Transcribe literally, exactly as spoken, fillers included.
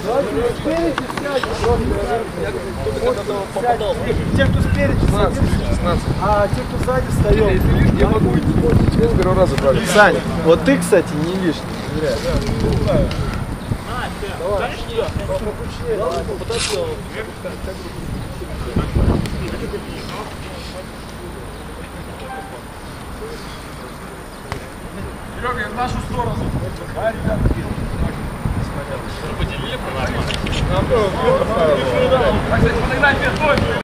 Спереди сядь. Те, кто спереди, шестнадцать. а те, кто сзади, встаем. Я могу идти. Я с первого раза правильно. Сань, вот ты, кстати, не лишний. Зря. Давай. Серега, в нашу сторону. Да, ребята, поделили по нормально.